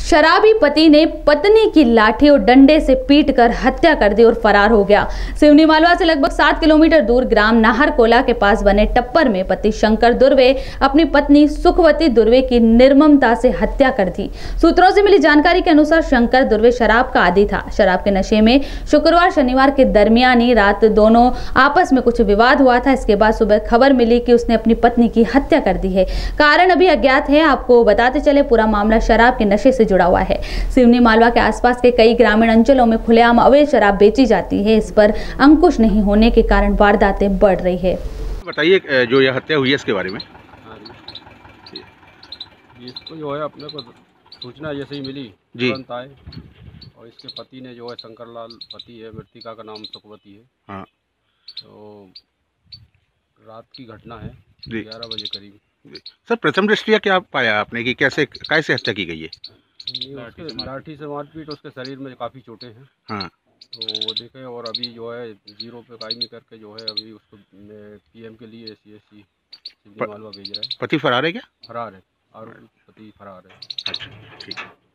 शराबी पति ने पत्नी की लाठी और डंडे से पीटकर हत्या कर दी और फरार हो गया। सिवनी मालवा से लगभग 7 किलोमीटर दूर ग्राम नाहरकोला के पास बने टप्पर में पति शंकर दुर्वे अपनी पत्नी सुखवती दुर्वे की निर्ममता से हत्या कर दी। सूत्रों से मिली जानकारी के अनुसार शंकर दुर्वे शराब का आदी था। शराब के नशे में शुक्रवार शनिवार के दरमियानी रात दोनों आपस में कुछ विवाद हुआ था। इसके बाद सुबह खबर मिली कि उसने अपनी पत्नी की हत्या कर दी है। कारण अभी अज्ञात है। आपको बताते चले, पूरा मामला शराब के नशे से जुड़ा हुआ है। सिवनी मालवा के आसपास के कई ग्रामीण अंचलों में खुलेआम अवैध शराब बेची जाती है। इस पर अंकुश नहीं होने के कारण वारदातें बढ़ रही है। बताइए, जो यह हत्या हुई है इसके बारे में। इसको जो है अपने को सूचना जैसे ही मिली तुरंत आए और इसके पति ने जो है शंकरलाल पति है, मृतिका का नाम सुखवती है। हाँ। तो रात की घटना है 11 बजे करीब। सर, प्रथम दृष्टया क्या पाया आपने कि कैसे हत्या की गई है? लाठी से मारपीट, उसके शरीर में काफ़ी चोटें हैं। हाँ। तो वो देखे और अभी जो है 0 पे कायमी करके जो है अभी उसको पीएम के लिए CSC सिवनी मालवा भेज रहा है। पति फरार है क्या? फरार है, आरोपी पति फरार है। अच्छा, ठीक है।